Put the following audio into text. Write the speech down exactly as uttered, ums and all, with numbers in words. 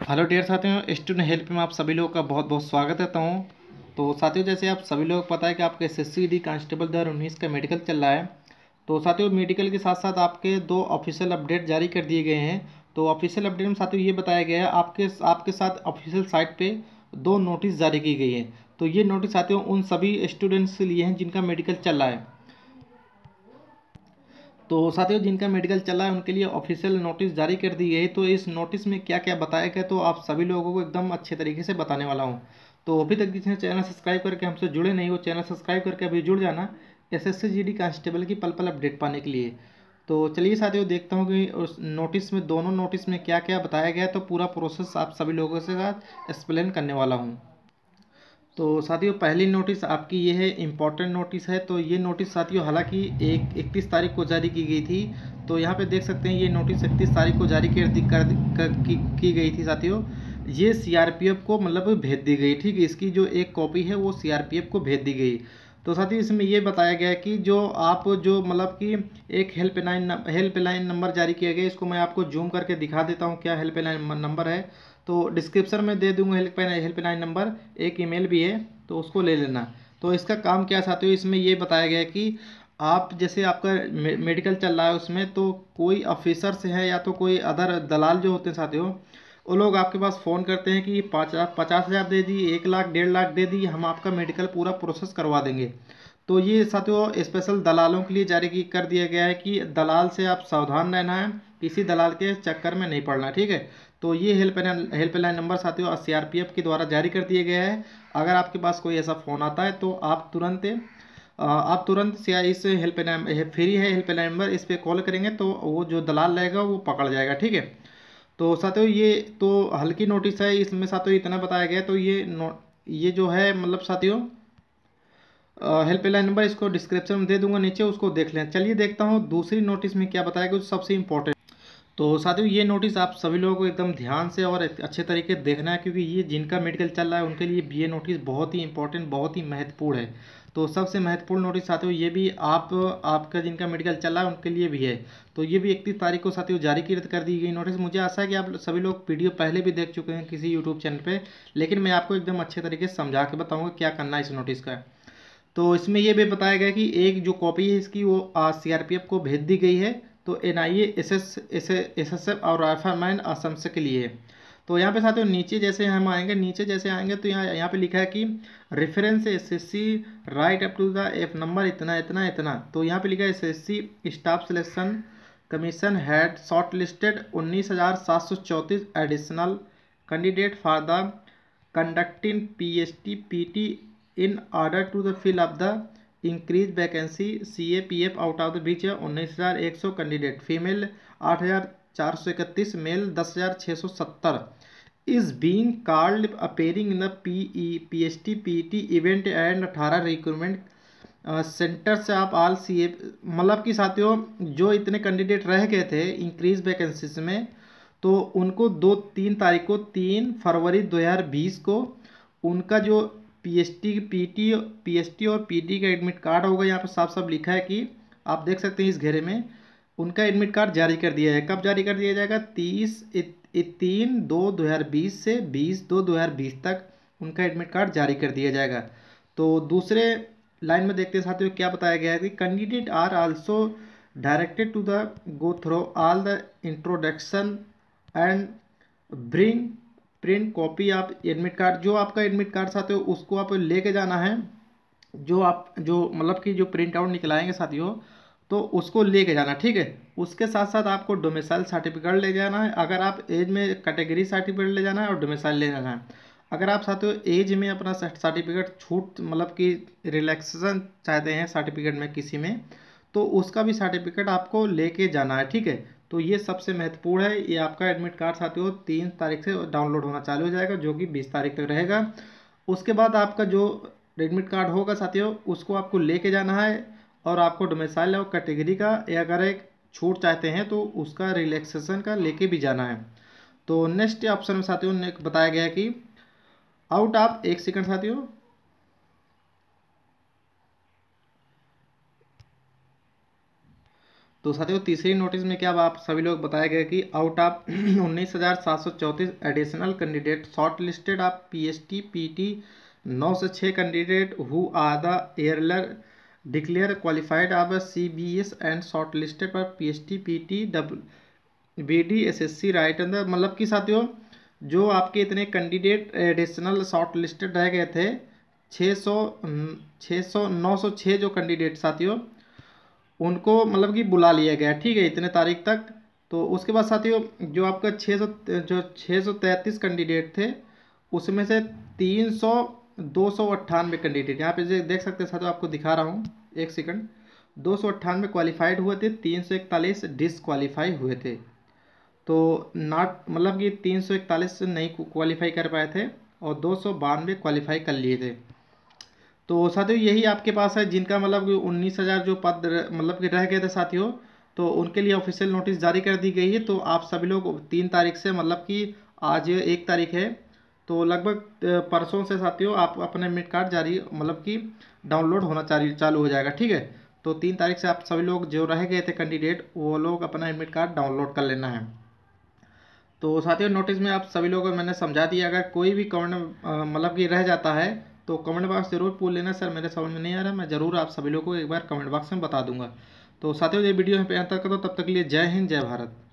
Hello dear साथियों, student help में आप सभी लोगों का बहुत बहुत स्वागत करता हूँ। तो साथियों, जैसे आप सभी लोगों को पता है कि आपके S S C D constable दो हज़ार उन्नीस का मेडिकल चल रहा है। तो साथियों, मेडिकल के साथ साथ आपके दो ऑफिशियल अपडेट जारी कर दिए गए हैं। तो ऑफिशियल अपडेट में साथियों ये बताया गया है आपके आपके साथ ऑफिशियल साइट पे दो नोटिस जारी की गई है। तो ये नोटिस साथियों उन सभी स्टूडेंट्स के लिए हैं जिनका मेडिकल चल रहा है। तो साथियों, जिनका मेडिकल चला है उनके लिए ऑफिशियल नोटिस जारी कर दी गई। तो इस नोटिस में क्या क्या बताया गया तो आप सभी लोगों को एकदम अच्छे तरीके से बताने वाला हूं। तो अभी तक जिसने चैनल सब्सक्राइब करके हमसे जुड़े नहीं, वो चैनल सब्सक्राइब करके अभी जुड़ जाना S S C G D constable की पल पल अपडेट पाने के लिए। तो चलिए साथियों, देखता हूँ कि उस नोटिस में, दोनों नोटिस में क्या क्या बताया गया। तो पूरा प्रोसेस आप सभी लोगों के साथ एक्सप्लेन करने वाला हूँ। तो साथियों, पहली नोटिस आपकी ये है, इम्पॉर्टेंट नोटिस है। तो ये नोटिस साथियों हालांकि एक इकतीस तारीख को जारी की गई थी। तो यहाँ पे देख सकते हैं ये नोटिस इकतीस तारीख को जारी कर दी कर, कर की, की गई थी साथियों। ये सी आर पी एफ को मतलब भेज दी गई। ठीक है, इसकी जो एक कॉपी है वो सी आर पी एफ को भेज दी गई। तो साथियों, इसमें ये बताया गया है कि जो आप जो मतलब कि एक हेल्पलाइन हेल्पलाइन नंबर जारी किया गया। इसको मैं आपको जूम करके दिखा देता हूँ क्या हेल्पलाइन नंबर है। तो डिस्क्रिप्शन में दे दूंगा हेल्पलाइन हेल्पलाइन नंबर, एक ईमेल भी है, तो उसको ले लेना। तो इसका काम क्या साथियों, इसमें ये बताया गया है कि आप जैसे आपका मे, मेडिकल चल रहा है उसमें, तो कोई ऑफिसर से है या तो कोई अदर दलाल जो होते हैं साथियों, वो लोग आपके पास फ़ोन करते हैं कि पाँच पचास हज़ार दे दी, एक लाख डेढ़ लाख दे दी, हम आपका मेडिकल पूरा प्रोसेस करवा देंगे। तो ये साथियों स्पेशल दलालों के लिए जारी की कर दिया गया है कि दलाल से आप सावधान रहना है, किसी दलाल के चक्कर में नहीं पड़ना। ठीक है, तो ये हेल्पलाइन हेल्पलाइन नंबर साथियों सी आर पी एफ के द्वारा जारी कर दिया गया है। अगर आपके पास कोई ऐसा फ़ोन आता है तो आप तुरंत अ, आप तुरंत से इस हेल्पलाइन, फ्री है हेल्पलाइन नंबर, इस पर कॉल करेंगे तो वो जो दलाल रहेगा वो पकड़ जाएगा। ठीक है, तो साथियों ये तो हल्की नोटिस है, इसमें साथियों इतना बताया गया। तो ये नो ये जो है मतलब साथियों हेल्पलाइन नंबर, इसको डिस्क्रिप्शन में दे दूंगा नीचे, उसको देख लें। चलिए देखता हूँ दूसरी नोटिस में क्या बताया गया, जो सबसे इंपॉर्टेंट। तो साथियों, ये नोटिस आप सभी लोगों को एकदम ध्यान से और अच्छे तरीके से देखना है, क्योंकि ये जिनका मेडिकल चल रहा है उनके लिए ये नोटिस बहुत ही इंपॉर्टेंट, बहुत ही महत्वपूर्ण है। तो सबसे महत्वपूर्ण नोटिस साथियों ये भी आप आपका जिनका मेडिकल चल रहा है उनके लिए भी है। तो ये भी इकतीस तारीख को साथियों जारी की कर दी गई नोटिस। मुझे आशा है कि आप सभी लोग वीडियो पहले भी देख चुके हैं किसी यूट्यूब चैनल पर, लेकिन मैं आपको एकदम अच्छे तरीके से समझा के बताऊँगा क्या करना है इस नोटिस का। तो इसमें ये भी बताया गया कि एक जो कॉपी है इसकी वो सी आर पी एफ को भेज दी गई है। तो N I A, S S S S F और राइफलमैन असम से के लिए है। तो यहाँ पे साथियों नीचे जैसे हम आएंगे, नीचे जैसे आएंगे तो यहाँ यहाँ पे लिखा है कि reference S S C right up to the F number इतना इतना इतना। तो यहाँ पे लिखा है S S C staff selection commission had shortlisted उन्नीस हज़ार सात सौ चौंतीस additional candidate for the conducting P S T P T in order to the fill up the increased vacancy C A P F out of the which उन्नीस हज़ार एक सौ candidate, female आठ हज़ार चार सौ इकतीस, मेल दस हज़ार छः सौ सत्तर is being called appearing in the P E P S T P T event and अठारह रिक्रूटमेंट सेंटर से आप आल सी ए, मतलब कि साथियों जो इतने कैंडिडेट रह गए थे इंक्रीज वैकेंसीज में, तो उनको दो तीन तारीख को, तीन फरवरी दो हज़ार बीस को उनका जो पीएसटी पीटी पीएसटी और पीटी का एडमिट कार्ड होगा। यहाँ पे साफ साफ लिखा है कि आप देख सकते हैं इस घेरे में, उनका एडमिट कार्ड जारी कर दिया है। कब जारी कर दिया जाएगा? तीस तीन दो दो हज़ार बीस से बीस दो दो हज़ार बीस तक उनका एडमिट कार्ड जारी कर दिया जाएगा। तो दूसरे लाइन में देखते हैं साथियों क्या बताया गया है कि candidate are also directed to the go through all the introduction and bring print copy of admit card, जो आपका एडमिट कार्ड साथियों उसको आप लेके जाना है। जो आप जो मतलब कि जो प्रिंट आउट निकलाएंगे साथियों, तो उसको लेके जाना। ठीक है, उसके साथ साथ आपको डोमिसाइल सर्टिफिकेट ले जाना है। अगर आप एज में कैटेगरी सर्टिफिकेट ले जाना है और डोमिसाइल ले जाना है। अगर आप साथियों एज में अपना सर्टिफिकेट छूट मतलब कि रिलैक्सेशन चाहते हैं सर्टिफिकेट में किसी में, तो उसका भी सर्टिफिकेट आपको लेके जाना है। ठीक है, तो ये सबसे महत्वपूर्ण है। ये आपका एडमिट कार्ड साथियों तीन तारीख से डाउनलोड होना चालू हो जाएगा, जो कि बीस तारीख तक रहेगा। उसके बाद आपका जो एडमिट कार्ड होगा साथियों उसको आपको लेके जाना है, और आपको डोमिसाइल और कैटेगरी का अगर एक छूट चाहते हैं तो उसका रिलैक्सेशन का लेके भी जाना है। तो नेक्स्ट ऑप्शन में साथियों ने बताया गया है कि आउट ऑफ, एक सेकंड साथियों, तो साथियों तीसरी नोटिस में क्या आप सभी लोग बताया गया कि आउट ऑफ उन्नीस हज़ार सात सौ चौंतीस additional candidate shortlisted of PST PT नौ से छः candidate who are the earlier declare qualified of CBS and shortlisted for PST PT W BD SSC right अंदर, मतलब कि साथियों जो आपके इतने कैंडिडेट एडिशनल शॉर्ट लिस्टेड रह गए थे छः सौ छः सौ नौ सौ छः जो कैंडिडेट साथियों उनको मतलब कि बुला लिया गया, ठीक है, इतने तारीख तक। तो उसके बाद साथियों जो आपका छः सौ जो छः सौ तैंतीस कैंडिडेट थे उसमें से तीन सौ दो सौ अट्ठानवे कैंडिडेट यहाँ पे देख सकते हैं साथियों, आपको दिखा रहा हूँ एक सेकंड, दो सौ अट्ठानवे क्वालिफाइड हुए थे, तीन सौ इकतालीस डिसक्वालीफाई हुए थे। तो नॉट मतलब कि तीन सौ इकतालीस नहीं क्वालिफाई कर पाए थे और दो सौ बानवे क्वालिफाई कर लिए थे। तो साथियों यही आपके पास है जिनका मतलब कि उन्नीस हज़ार जो पद मतलब कि रह गए थे साथियों, तो उनके लिए ऑफिशियल नोटिस जारी कर दी गई है। तो आप सभी लोग तीन तारीख से, मतलब कि आज एक तारीख है, तो लगभग परसों से साथियों आप अपने एडमिट कार्ड जारी मतलब कि डाउनलोड होना चालू चालू हो जाएगा, ठीक है। तो तीन तारीख से आप सभी लोग जो रह गए थे कैंडिडेट वो लोग अपना एडमिट कार्ड डाउनलोड कर लेना है। तो साथियों नोटिस में आप सभी लोगों को मैंने समझा दिया, अगर कोई भी कमेंट मतलब कि रह जाता है तो कमेंट बॉक्स जरूर पूछ लेना, सर मेरे समझ में नहीं आ रहा, मैं ज़रूर आप सभी लोगों को एक बार कमेंट बॉक्स में बता दूंगा। तो साथियों ये वीडियो यहाँ पे अंत कर दो, तब तक के लिए जय हिंद जय भारत।